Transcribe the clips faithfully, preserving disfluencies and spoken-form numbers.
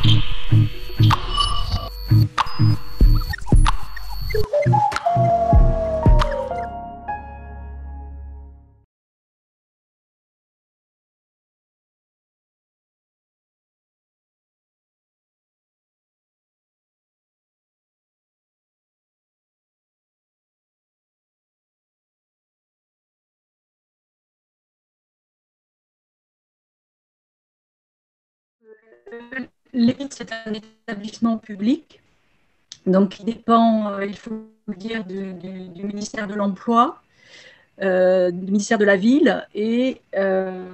L'E B I T, c'est un établissement public, donc qui dépend, euh, il faut le dire, du, du, du ministère de l'Emploi, euh, du ministère de la Ville, et euh,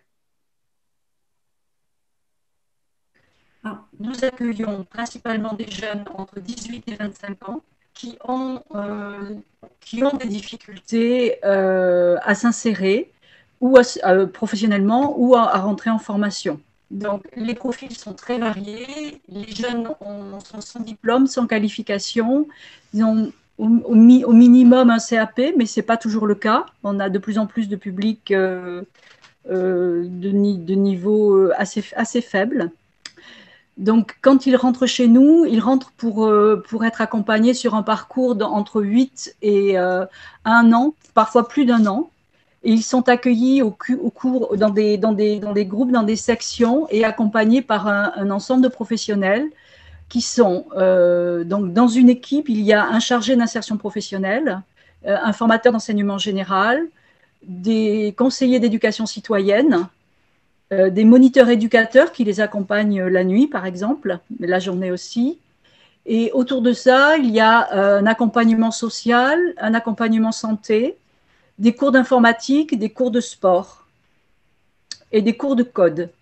ah, nous accueillons principalement des jeunes entre dix-huit et vingt-cinq ans qui ont, euh, qui ont des difficultés euh, à s'insérer ou à, euh, professionnellement ou à, à rentrer en formation. Donc, les profils sont très variés. Les jeunes ont, sont sans diplôme, sans qualification. Ils ont au, au, au minimum un C A P, mais ce n'est pas toujours le cas. On a de plus en plus de publics euh, euh, de, de niveau assez, assez faible. Donc, quand ils rentrent chez nous, ils rentrent pour, euh, pour être accompagnés sur un parcours entre huit et euh, un an, parfois plus d'un an. Et ils sont accueillis au, au cours dans des, dans, des, dans des groupes, dans des sections et accompagnés par un, un ensemble de professionnels qui sont euh, donc dans une équipe. Il y a un chargé d'insertion professionnelle, euh, un formateur d'enseignement général, des conseillers d'éducation citoyenne, euh, des moniteurs éducateurs qui les accompagnent la nuit, par exemple, mais la journée aussi. Et autour de ça, il y a euh, un accompagnement social, un accompagnement santé, des cours d'informatique, des cours de sport et des cours de code.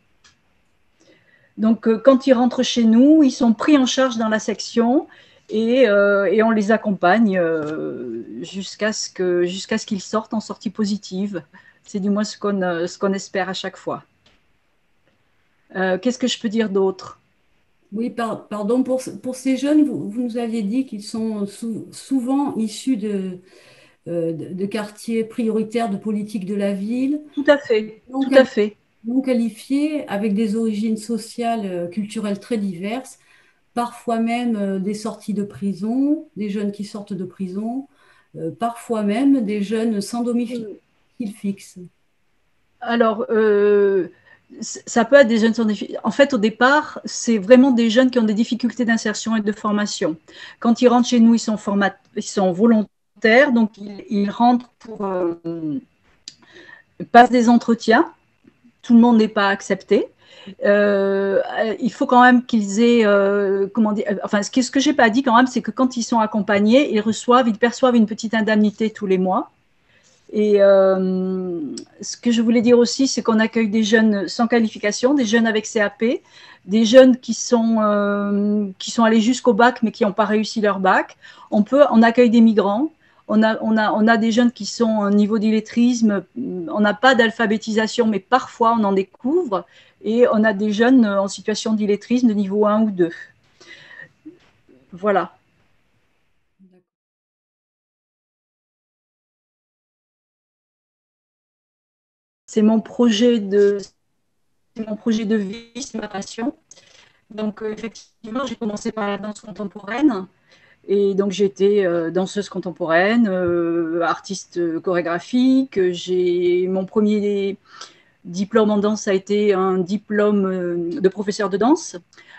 Donc, euh, quand ils rentrent chez nous, ils sont pris en charge dans la section et, euh, et on les accompagne euh, jusqu'à ce que, jusqu'à ce qu'ils sortent en sortie positive. C'est du moins ce qu'on euh, ce qu'on espère à chaque fois. Euh, Qu'est-ce que je peux dire d'autre? Oui, par- pardon, pour, pour ces jeunes, vous, vous nous aviez dit qu'ils sont sou- souvent issus de, euh, de, de quartiers prioritaires de politique de la ville, Tout à fait, non, tout à quali- fait. non qualifiés, avec des origines sociales, euh, culturelles très diverses, parfois même euh, des sorties de prison, des jeunes qui sortent de prison, euh, parfois même des jeunes sans domicile fixe. Alors, euh, ça peut être des jeunes sans diffi- En fait, au départ, c'est vraiment des jeunes qui ont des difficultés d'insertion et de formation. Quand ils rentrent chez nous, ils sont, format... ils sont volontaires, donc ils, ils rentrent pour euh, passent des entretiens. Tout le monde n'est pas accepté. Euh, il faut quand même qu'ils aient, euh, comment dire, enfin, ce que, ce que j'ai pas dit quand même, c'est que quand ils sont accompagnés, ils reçoivent, ils perçoivent une petite indemnité tous les mois. Et euh, ce que je voulais dire aussi, c'est qu'on accueille des jeunes sans qualification, des jeunes avec C A P, des jeunes qui sont, euh, qui sont allés jusqu'au bac mais qui n'ont pas réussi leur bac. On, peut, on accueille des migrants. On a, on, a, on a des jeunes qui sont au niveau d'illettrisme. On n'a pas d'alphabétisation, mais parfois on en découvre. Et on a des jeunes en situation d'illettrisme de niveau un ou deux. Voilà. C'est mon projet de, c'est mon projet de vie, c'est ma passion. Donc, euh, effectivement, j'ai commencé par la danse contemporaine. Et donc, j'ai été euh, danseuse contemporaine, euh, artiste chorégraphique. J'ai mon premier diplôme en danse a été un diplôme euh, de professeur de danse.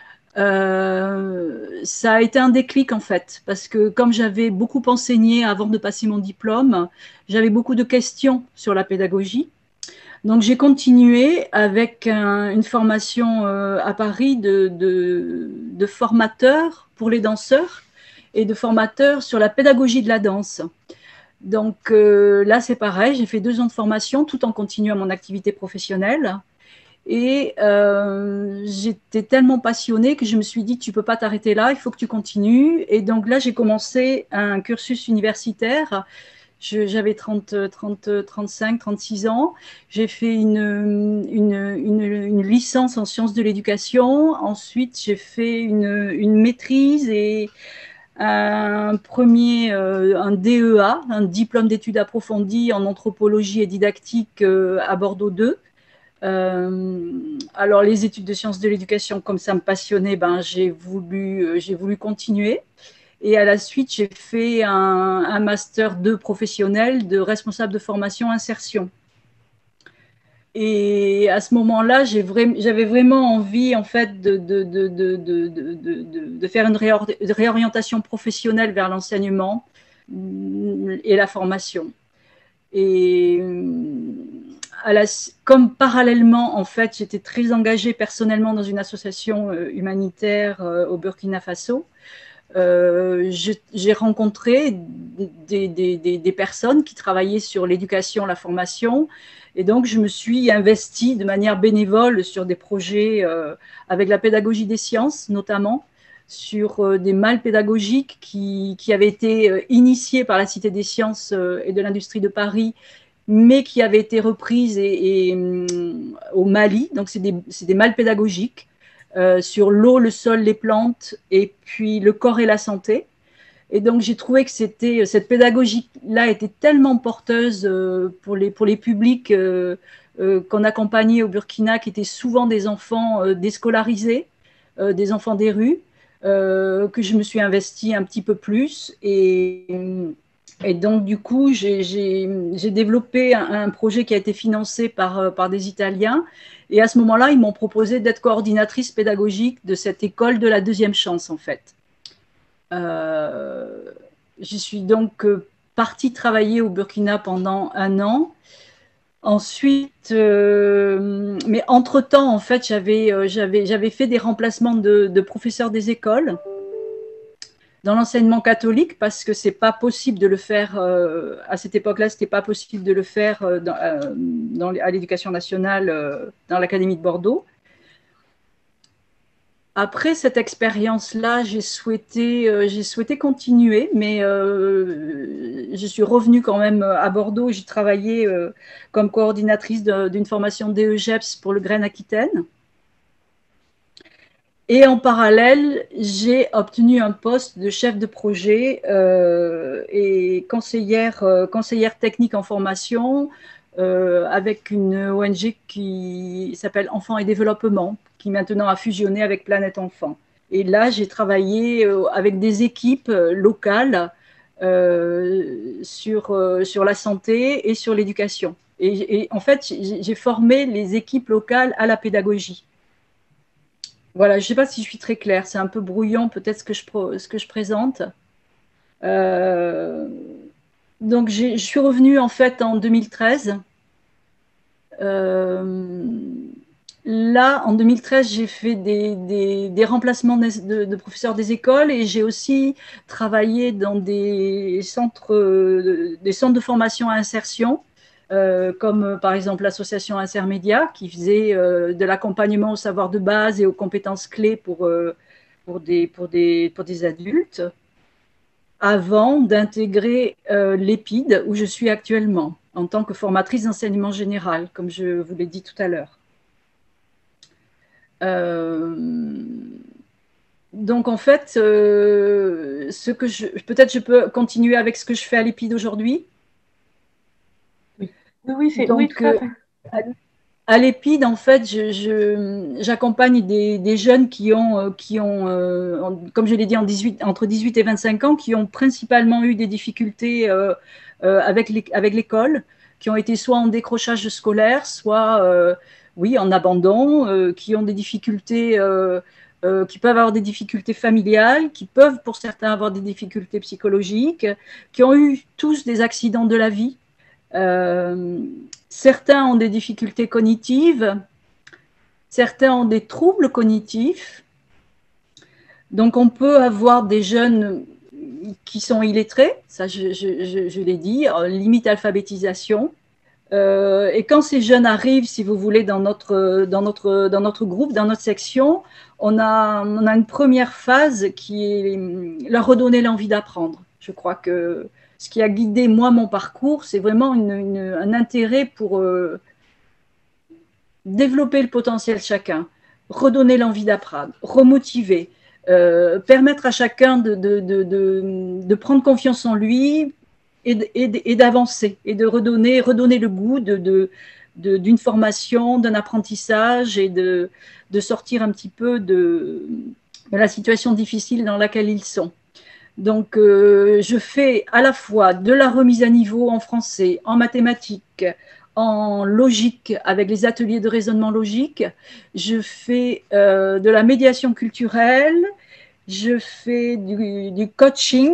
Euh, ça a été un déclic en fait, parce que comme j'avais beaucoup enseigné avant de passer mon diplôme, j'avais beaucoup de questions sur la pédagogie. Donc j'ai continué avec un, une formation euh, à Paris de, de, de formateur pour les danseurs et de formateur sur la pédagogie de la danse. Donc euh, là c'est pareil, j'ai fait deux ans de formation tout en continuant mon activité professionnelle. Et euh, j'étais tellement passionnée que je me suis dit, tu ne peux pas t'arrêter là, il faut que tu continues. Et donc là, j'ai commencé un cursus universitaire. J'avais trente, trente, trente-cinq, trente-six ans. J'ai fait une, une, une, une, licence en sciences de l'éducation. Ensuite, j'ai fait une, une maîtrise et un premier, euh, un D E A, un diplôme d'études approfondies en anthropologie et didactique euh, à Bordeaux deux. Euh, alors, les études de sciences de l'éducation, comme ça me passionnait, ben, j'ai voulu, euh, j'ai voulu continuer. Et à la suite, j'ai fait un, un master deux professionnel de responsable de formation insertion. Et à ce moment-là, j'avais vra vraiment envie, en fait, de, de, de, de, de, de, de, de faire une réorientation professionnelle vers l'enseignement et la formation. Et à la, comme parallèlement, en fait, j'étais très engagée personnellement dans une association humanitaire au Burkina Faso. Euh, j'ai rencontré des, des, des, des personnes qui travaillaient sur l'éducation, la formation, et donc je me suis investie de manière bénévole sur des projets euh, avec la pédagogie des sciences, notamment sur euh, des malles pédagogiques qui, qui avaient été euh, initiées par la Cité des sciences euh, et de l'industrie de Paris, mais qui avaient été reprises et, et, um, au Mali. Donc c'est des, des malles pédagogiques Euh, sur l'eau, le sol, les plantes, et puis le corps et la santé. Et donc j'ai trouvé que c'était cette pédagogie-là était tellement porteuse euh, pour les pour les publics euh, euh, qu'on accompagnait au Burkina, qui étaient souvent des enfants euh, déscolarisés, euh, des enfants des rues, euh, que je me suis investie un petit peu plus. Et, et donc du coup j'ai développé un, un projet qui a été financé par par des Italiens. Et à ce moment-là, ils m'ont proposé d'être coordinatrice pédagogique de cette école de la deuxième chance, en fait. Euh, je suis donc partie travailler au Burkina pendant un an. Ensuite, euh, mais entre-temps, en fait, j'avais euh, j'avais fait des remplacements de, de professeurs des écoles dans l'enseignement catholique, parce que c'est pas possible de le faire euh, à cette époque-là, c'était pas possible de le faire euh, dans, euh, dans, à l'éducation nationale euh, dans l'académie de Bordeaux. Après cette expérience-là, j'ai souhaité, euh, j'ai souhaité continuer, mais euh, je suis revenue quand même à Bordeaux. J'ai travaillé euh, comme coordinatrice d'une formation D E G E P S pour le Grain Aquitaine. Et en parallèle, j'ai obtenu un poste de chef de projet euh, et conseillère, euh, conseillère technique en formation euh, avec une O N G qui s'appelle Enfants et Développement, qui maintenant a fusionné avec Planète Enfant. Et là, j'ai travaillé euh, avec des équipes locales euh, sur, euh, sur la santé et sur l'éducation. Et, et en fait, j'ai formé les équipes locales à la pédagogie. Voilà, je ne sais pas si je suis très claire, c'est un peu brouillon peut-être ce, que je, ce que je présente. Euh, donc je suis revenue en fait en deux mille treize. Euh, là, en deux mille treize, j'ai fait des, des, des remplacements de, de, de, professeurs des écoles, et j'ai aussi travaillé dans des centres, des centres de formation à insertion. Euh, comme euh, par exemple l'association Intermédia, qui faisait euh, de l'accompagnement au savoir de base et aux compétences clés pour, euh, pour, des, pour, des, pour des adultes, avant d'intégrer euh, l'EPID, où je suis actuellement, en tant que formatrice d'enseignement général, comme je vous l'ai dit tout à l'heure. Euh, donc en fait, euh, ce que je, peut-être je peux continuer avec ce que je fais à l'EPID aujourd'hui. Oui, oui, c'est donc, oui, tout à fait. Euh, à l'EPID, en fait, j'accompagne je, je, des, des jeunes qui ont, qui ont euh, en, comme je l'ai dit, en dix-huit, entre dix-huit et vingt-cinq ans, qui ont principalement eu des difficultés euh, euh, avec l'école, qui ont été soit en décrochage scolaire, soit euh, oui, en abandon, euh, qui ont des difficultés, euh, euh, qui peuvent avoir des difficultés familiales, qui peuvent pour certains avoir des difficultés psychologiques, qui ont eu tous des accidents de la vie. Euh, certains ont des difficultés cognitives, certains ont des troubles cognitifs. Donc on peut avoir des jeunes qui sont illettrés, ça je, je, je, je l'ai dit, limite alphabétisation. Euh, et quand ces jeunes arrivent, si vous voulez, dans notre, dans notre, dans notre groupe, dans notre section, on a, on a une première phase qui est leur redonner l'envie d'apprendre. Je crois que ce qui a guidé moi mon parcours, c'est vraiment une, une, un intérêt pour euh, développer le potentiel de chacun, redonner l'envie d'apprendre, remotiver, euh, permettre à chacun de, de, de, de, de prendre confiance en lui et d'avancer et de redonner, redonner le goût de, de, d'une formation, d'un apprentissage et de, de sortir un petit peu de, de la situation difficile dans laquelle ils sont. Donc, euh, je fais à la fois de la remise à niveau en français, en mathématiques, en logique, avec les ateliers de raisonnement logique. Je fais euh, de la médiation culturelle. Je fais du, du coaching.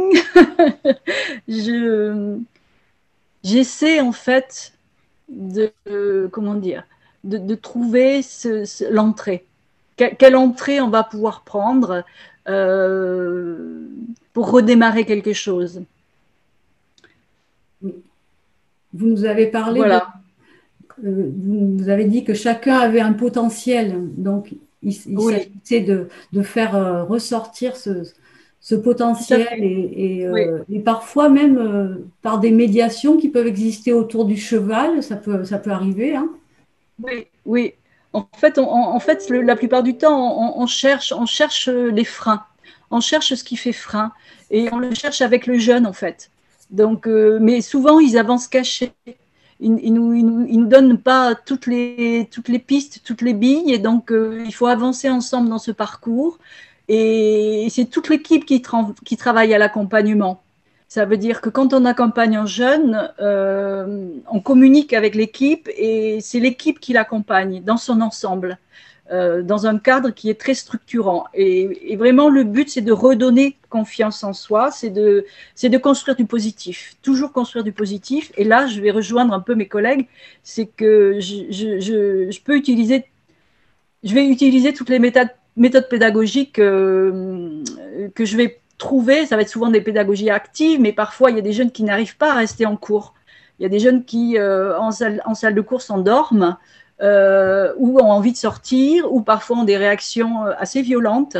je, j'essaie en fait de, euh, comment dire, de, de trouver ce, ce, l'entrée. Quelle entrée on va pouvoir prendre euh, pour redémarrer quelque chose. Vous nous avez parlé voilà. de, euh, vous avez dit que chacun avait un potentiel, donc il, il oui. s'agissait de, de faire euh, ressortir ce, ce potentiel et, et, oui. euh, et parfois même euh, par des médiations qui peuvent exister autour du cheval, ça peut, ça peut arriver. Hein. Oui, oui. En fait, on, en fait le, la plupart du temps, on, on, cherche, on cherche les freins. On cherche ce qui fait frein. Et on le cherche avec le jeune, en fait. Donc, euh, mais souvent, ils avancent cachés. Ils, ils, nous, ils, nous, ils nous donnent pas toutes les, toutes les pistes, toutes les billes. Et donc, euh, il faut avancer ensemble dans ce parcours. Et c'est toute l'équipe qui, tra qui travaille à l'accompagnement. Ça veut dire que quand on accompagne un jeune, euh, on communique avec l'équipe et c'est l'équipe qui l'accompagne dans son ensemble, euh, dans un cadre qui est très structurant. Et, et vraiment, le but, c'est de redonner confiance en soi, c'est de, c'est de construire du positif, toujours construire du positif. Et là, je vais rejoindre un peu mes collègues, c'est que je, je, je, je peux utiliser, je vais utiliser toutes les méthodes, méthodes pédagogiques euh, que je vais trouver, ça va être souvent des pédagogies actives, mais parfois il y a des jeunes qui n'arrivent pas à rester en cours. Il y a des jeunes qui, euh, en, salle, en salle de cours, s'endorment euh, ou ont envie de sortir, ou parfois ont des réactions assez violentes.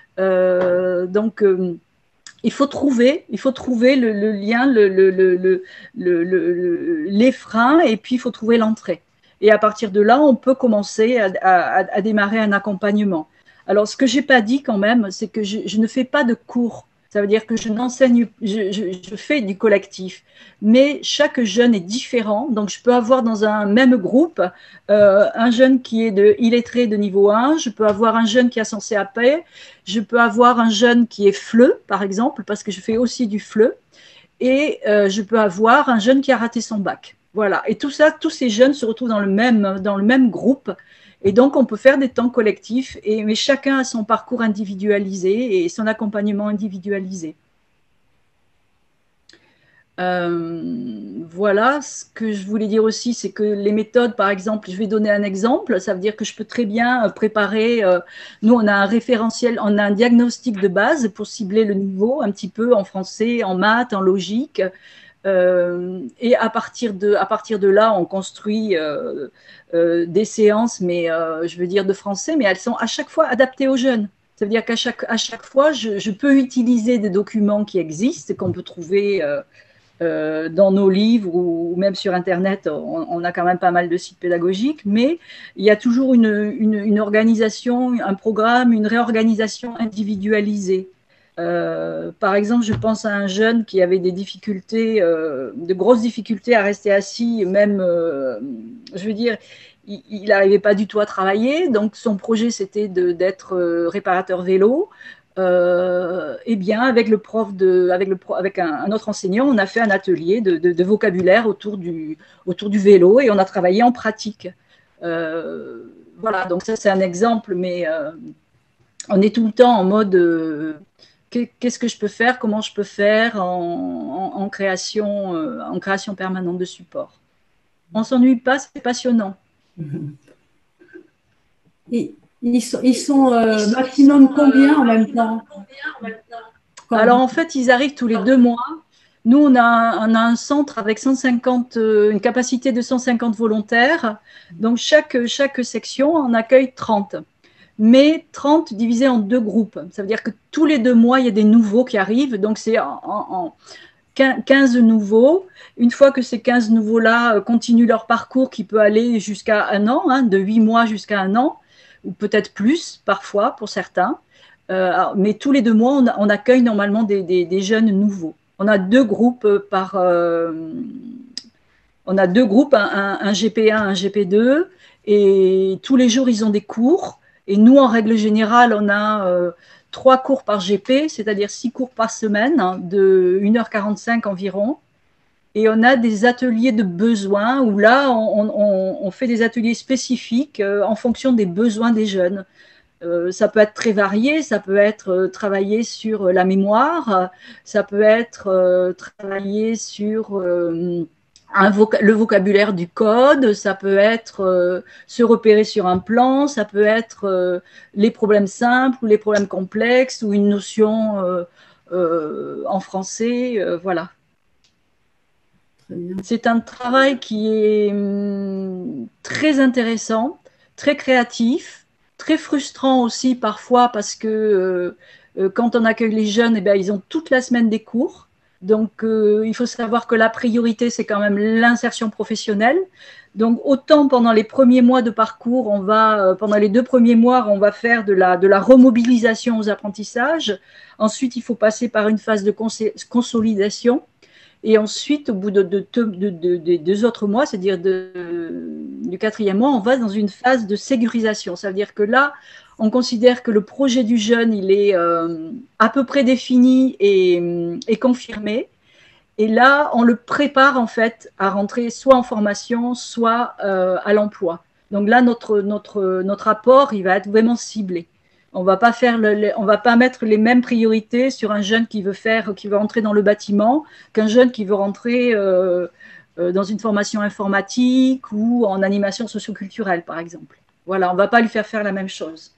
Euh, donc, euh, il faut trouver, il faut trouver le, le lien, le, le, le, le, le, le, les freins, et puis il faut trouver l'entrée. Et à partir de là, on peut commencer à, à, à démarrer un accompagnement. Alors, ce que je n'ai pas dit quand même, c'est que je, je ne fais pas de cours. Ça veut dire que je n'enseigne, je, je, je fais du collectif. Mais chaque jeune est différent. Donc, je peux avoir dans un même groupe euh, un jeune qui est de illettré de niveau un. Je peux avoir un jeune qui a son C A P. Je peux avoir un jeune qui est F L E, par exemple, parce que je fais aussi du F L E. Et euh, je peux avoir un jeune qui a raté son bac. Voilà. Et tout ça, tous ces jeunes se retrouvent dans le même, dans le même groupe. Et donc, on peut faire des temps collectifs, et, mais chacun a son parcours individualisé et son accompagnement individualisé. Euh, voilà, ce que je voulais dire aussi, c'est que les méthodes, par exemple, je vais donner un exemple, ça veut dire que je peux très bien préparer, euh, nous on a un référentiel, on a un diagnostic de base pour cibler le niveau, un petit peu en français, en maths, en logique, Euh, et à partir, de, à partir de là, on construit euh, euh, des séances, mais euh, je veux dire de français, mais elles sont à chaque fois adaptées aux jeunes. Ça veut dire qu'à chaque, à chaque fois, je, je peux utiliser des documents qui existent, qu'on peut trouver euh, euh, dans nos livres ou, ou même sur Internet. On, on a quand même pas mal de sites pédagogiques, mais il y a toujours une, une, une organisation, un programme, une réorganisation individualisée. Euh, par exemple, je pense à un jeune qui avait des difficultés, euh, de grosses difficultés à rester assis, même, euh, je veux dire, il n'arrivait pas du tout à travailler, donc son projet c'était d'être réparateur vélo. Euh, et bien, avec le prof de, avec le avec un, un autre enseignant, on a fait un atelier de, de, de vocabulaire autour du, autour du vélo et on a travaillé en pratique. Euh, voilà, donc ça c'est un exemple, mais euh, on est tout le temps en mode euh, qu'est-ce que je peux faire, comment je peux faire en, en, en création, euh, en création permanente de support. On s'ennuie pas, c'est passionnant. Et, ils sont, ils sont euh, maximum combien en même temps? Alors en fait, ils arrivent tous les deux mois. Nous, on a, on a un centre avec cent cinquante, une capacité de cent cinquante volontaires. Donc chaque, chaque section en accueille trente. Mais trente divisé en deux groupes. Ça veut dire que tous les deux mois, il y a des nouveaux qui arrivent. Donc c'est en, en quinze nouveaux. Une fois que ces quinze nouveaux-là continuent leur parcours qui peut aller jusqu'à un an, hein, de huit mois jusqu'à un an, ou peut-être plus parfois pour certains. Euh, mais tous les deux mois, on, on accueille normalement des, des, des jeunes nouveaux. On a deux groupes par, euh, on a deux groupes, un, un, un G P un, un G P deux, et tous les jours, ils ont des cours. Et nous, en règle générale, on a euh, trois cours par G P, c'est-à-dire six cours par semaine, hein, de une heure quarante-cinq environ. Et on a des ateliers de besoins où là, on, on, on fait des ateliers spécifiques euh, en fonction des besoins des jeunes. Euh, ça peut être très varié, ça peut être euh, travailler sur la mémoire, ça peut être euh, travailler sur euh, un voca le vocabulaire du code, ça peut être euh, se repérer sur un plan, ça peut être euh, les problèmes simples ou les problèmes complexes ou une notion euh, euh, en français, euh, voilà. C'est un travail qui est hum, très intéressant, très créatif, très frustrant aussi parfois parce que euh, euh, quand on accueille les jeunes, eh bien, ils ont toute la semaine des cours. Donc, euh, il faut savoir que la priorité, c'est quand même l'insertion professionnelle. Donc, autant pendant les premiers mois de parcours, on va, euh, pendant les deux premiers mois, on va faire de la, de la remobilisation aux apprentissages. Ensuite, il faut passer par une phase de consolidation. Et ensuite, au bout de, de, de, de, de deux autres mois, c'est-à-dire du quatrième mois, on va dans une phase de sécurisation. Ça veut dire que là, on considère que le projet du jeune, il est euh, à peu près défini et, et confirmé. Et là, on le prépare en fait à rentrer soit en formation, soit euh, à l'emploi. Donc là, notre, notre, notre apport, il va être vraiment ciblé. On va pas faire le, on va pas mettre les mêmes priorités sur un jeune qui veut faire, qui veut rentrer dans le bâtiment, qu'un jeune qui veut rentrer euh, euh, dans une formation informatique ou en animation socioculturelle, par exemple. Voilà, on va pas lui faire faire la même chose.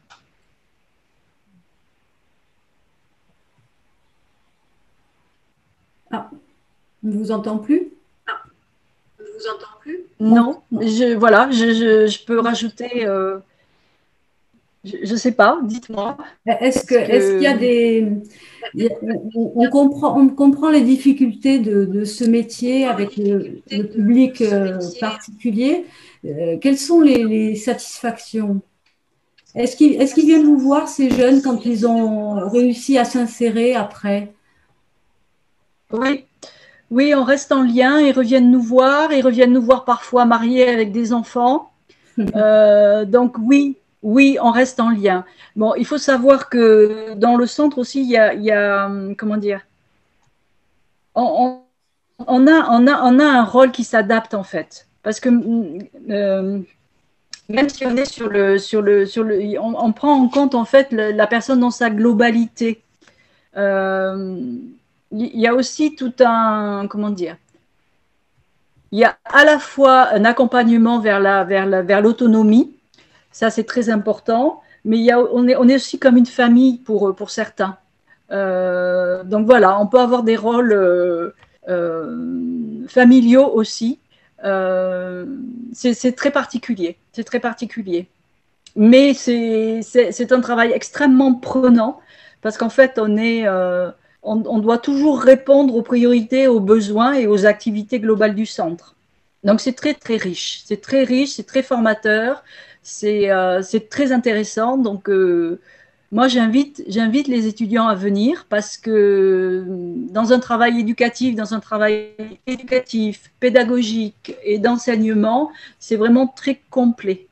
Ah, on ne vous entend plus? Ah, on ne vous entend plus? Non, non. Je, voilà, je, je, je peux rajouter. Euh, Je ne sais pas, dites-moi. Est-ce que, est-ce qu'il y a des... On, on, comprend, on comprend les difficultés de, de ce métier avec le, le public euh, particulier. Euh, quelles sont les, les satisfactions? Est-ce qu'ils, est-ce qu'ils viennent vous voir, ces jeunes, quand ils ont réussi à s'insérer après? Oui. Oui, on reste en lien, ils reviennent nous voir, ils reviennent nous voir parfois mariés avec des enfants. Euh, donc oui, oui, on reste en lien. Bon, il faut savoir que dans le centre aussi, il y a, il y a comment dire, on, on, on, a, on, a, on a un rôle qui s'adapte en fait. Parce que euh, même si on est sur le, sur le, sur le, on, on prend en compte en fait le, la personne dans sa globalité. Euh, il y a aussi tout un, comment dire, il y a à la fois un accompagnement vers la, vers la, vers l'autonomie, ça c'est très important, mais il y a, on, est, on est aussi comme une famille pour, pour certains. Euh, donc voilà, on peut avoir des rôles euh, euh, familiaux aussi. Euh, c'est très particulier, c'est très particulier. Mais c'est un travail extrêmement prenant parce qu'en fait, on est, euh, on, on doit toujours répondre aux priorités, aux besoins et aux activités globales du centre. Donc c'est très très riche, c'est très riche, c'est très formateur, c'est euh, très intéressant. Donc euh, moi j'invite j'invite les étudiants à venir parce que dans un travail éducatif, dans un travail éducatif, pédagogique et d'enseignement, c'est vraiment très complet.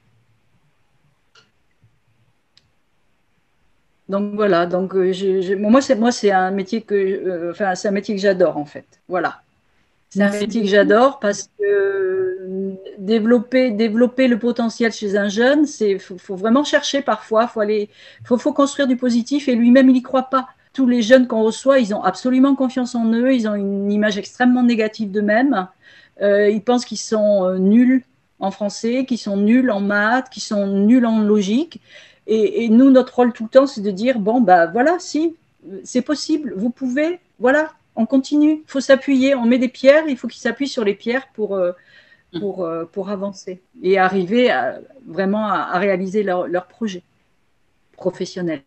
Donc voilà, donc euh, je, je, moi c'est moi c'est un métier que euh, enfin c'est un métier que j'adore en fait. Voilà. C'est un métier que j'adore parce que euh, développer développer le potentiel chez un jeune, c'est faut, faut vraiment chercher parfois, faut aller faut faut construire du positif et lui-même il y croit pas. Tous les jeunes qu'on reçoit, ils ont absolument confiance en eux, ils ont une image extrêmement négative d'eux-mêmes. Euh, ils pensent qu'ils sont euh, nuls en français, qu'ils sont nuls en maths, qu'ils sont nuls en logique. Et, et, nous, notre rôle tout le temps, c'est de dire, bon, bah voilà, si, c'est possible, vous pouvez, voilà, on continue, il faut s'appuyer, on met des pierres, il faut qu'ils s'appuient sur les pierres pour, euh, pour, euh, pour avancer et arriver à, vraiment à, à réaliser leur, leur projet professionnel.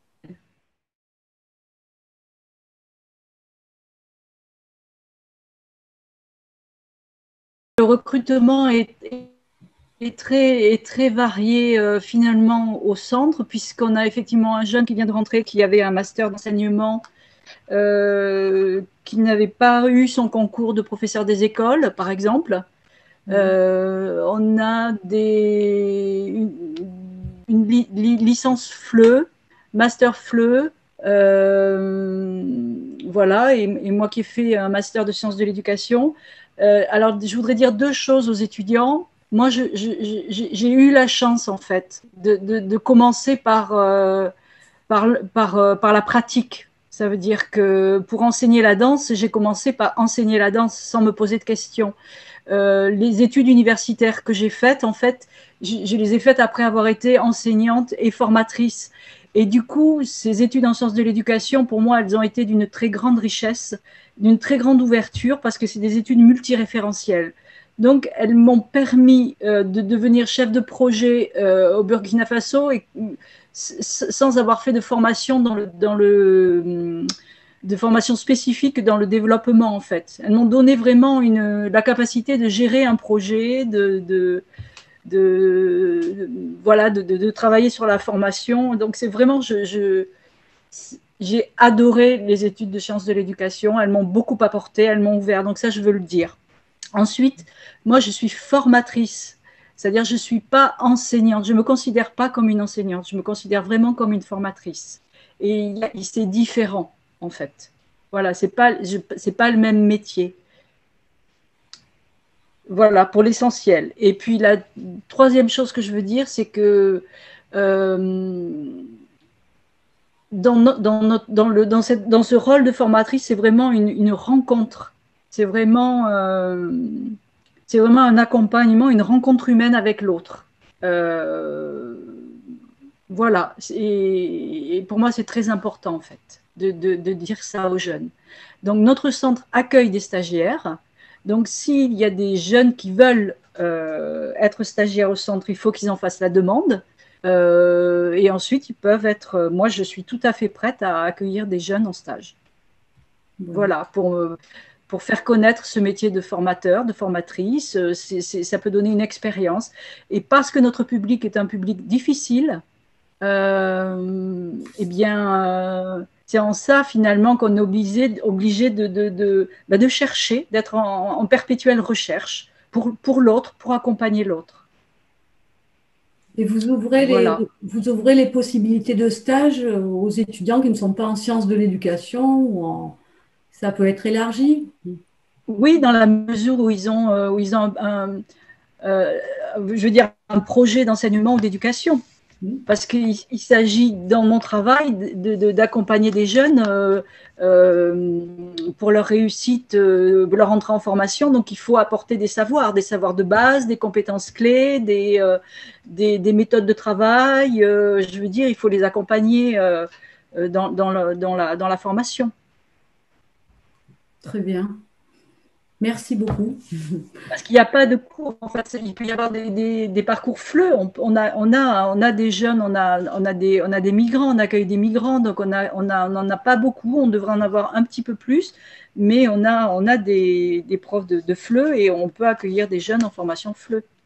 Le recrutement est, est très, est très varié euh, finalement au centre, puisqu'on a effectivement un jeune qui vient de rentrer, qui avait un master d'enseignement, euh, qui n'avait pas eu son concours de professeur des écoles, par exemple. Euh, on a des, une, une li, li, licence FLE, master FLE, euh, voilà, et, et moi qui ai fait un master de sciences de l'éducation. Euh, alors, je voudrais dire deux choses aux étudiants. Moi, j'ai eu la chance, en fait, de, de, de commencer par, euh, par, par, par la pratique. Ça veut dire que pour enseigner la danse, j'ai commencé par enseigner la danse sans me poser de questions. Euh, les études universitaires que j'ai faites, en fait, je les ai faites après avoir été enseignante et formatrice. Et du coup, ces études en sciences de l'éducation, pour moi, elles ont été d'une très grande richesse, d'une très grande ouverture, parce que c'est des études multiréférentielles. Donc, elles m'ont permis euh, de devenir chef de projet euh, au Burkina Faso et, sans avoir fait de formation dans le, dans le de formation spécifique dans le développement, en fait. Elles m'ont donné vraiment une, la capacité de gérer un projet, de, de, de, de voilà, de, de, de travailler sur la formation. Donc, c'est vraiment, je, je, j'ai adoré les études de sciences de l'éducation. Elles m'ont beaucoup apporté, elles m'ont ouvert. Donc, ça, je veux le dire. Ensuite, moi, je suis formatrice. C'est-à-dire, je ne suis pas enseignante. Je ne me considère pas comme une enseignante. Je me considère vraiment comme une formatrice. Et c'est différent, en fait. Voilà, ce n'est pas, pas le même métier. Voilà, pour l'essentiel. Et puis, la troisième chose que je veux dire, c'est que euh, dans, no, dans, notre, dans, le, dans, cette, dans ce rôle de formatrice, c'est vraiment une, une rencontre. C'est vraiment... Euh, c'est vraiment un accompagnement, une rencontre humaine avec l'autre. Euh, voilà. Et, et pour moi, c'est très important, en fait, de, de, de dire ça aux jeunes. Donc, notre centre accueille des stagiaires. Donc, s'il y a des jeunes qui veulent euh, être stagiaires au centre, il faut qu'ils en fassent la demande. Euh, et ensuite, ils peuvent être... Moi, je suis tout à fait prête à accueillir des jeunes en stage. Mmh. Voilà, pour... pour faire connaître ce métier de formateur, de formatrice, c'est, c'est, ça peut donner une expérience. Et parce que notre public est un public difficile, euh, eh bien, euh, c'est en ça finalement qu'on est obligé, obligé de, de, de, bah, de chercher, d'être en, en perpétuelle recherche pour, pour l'autre, pour accompagner l'autre. Et vous ouvrez, voilà. les, vous ouvrez les possibilités de stage aux étudiants qui ne sont pas en sciences de l'éducation ou en... Ça peut être élargi? Oui, dans la mesure où ils ont, euh, où ils ont un, un, euh, je veux dire, un projet d'enseignement ou d'éducation. Parce qu'il il s'agit, dans mon travail, de, de, d'accompagner des jeunes euh, euh, pour leur réussite, euh, leur entrée en formation. Donc, il faut apporter des savoirs, des savoirs de base, des compétences clés, des, euh, des, des méthodes de travail. Euh, je veux dire, il faut les accompagner euh, dans, dans, le, dans, la, dans la formation. Très bien. Merci beaucoup. Parce qu'il n'y a pas de cours, en fait, il peut y avoir des, des, des parcours fleux. On, on, a, on, a, on a des jeunes, on a, on, a des, on a des migrants, on accueille des migrants, donc on a, on a, on n'en a pas beaucoup, on devrait en avoir un petit peu plus, mais on a, on a des, des profs de, de fleu et on peut accueillir des jeunes en formation fleu.